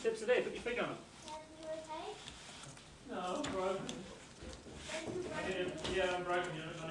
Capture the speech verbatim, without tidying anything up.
steps are there. Put your feet on them. Are you okay? No, I'm broken. Are you broken? Yeah, yeah, I'm broken. You know.